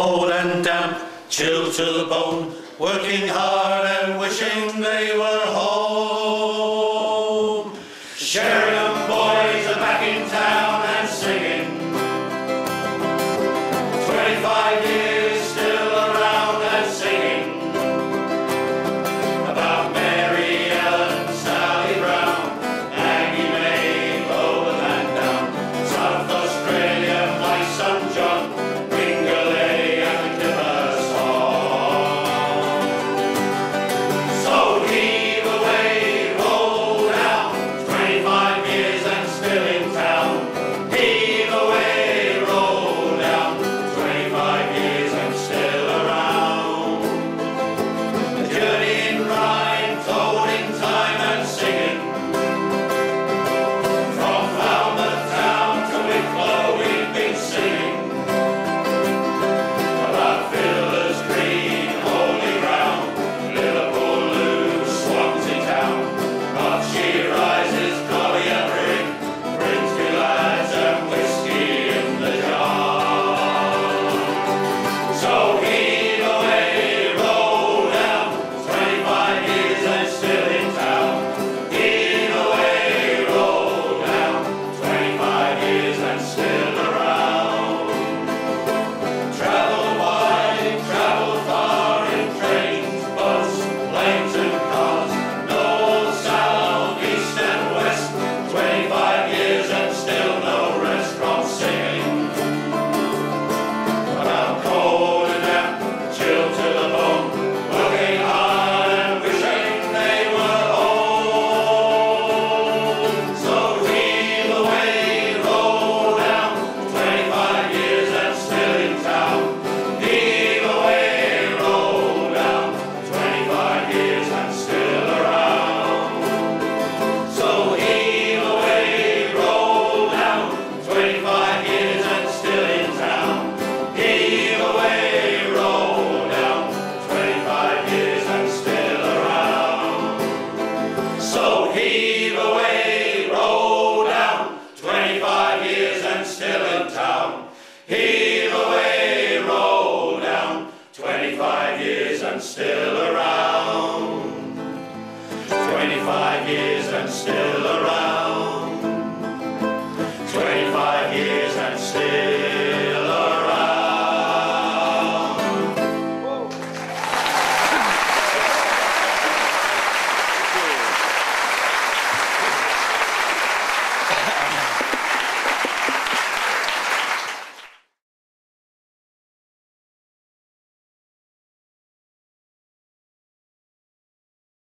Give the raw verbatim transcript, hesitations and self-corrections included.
cold and damp, chilled to the bone, working hard and wishing they were home. Sheringham boys are back in town and singing. Twenty-five years still around and singing about Mary Ellen, Sally Brown, Aggie May, Bowen and down, South Australia, my son John, Ringalay and the Kipper song. So heave away, roll down, twenty-five years and still in town. Heave away, roll down, twenty-five years and still around. A journey in rhyme, told in time and singing. From Falmouth town to Wicklow we've been singing about Fiddler's Green, holy ground, Liverpool, Lou, Swansea town, but she rises, Collier Brig, Grimsby lads and whiskey in the jar. So heave away, roll down, twenty-five years and still in town. Heave away, roll down, twenty-five years and still around. Travel wide, travel far in trains, boats, planes and cars, north, south, east and west, twenty-five years and still no rest from singing about cold and damp, chilled to the bone, working hard and wishing they were home. So heave away, roll down, twenty-five years and still in town. Heave away, roll down, twenty-five years and still around. So heave away, roll down, twenty-five years and still in town. Heave away, roll down, twenty-five years and still around. So heave away.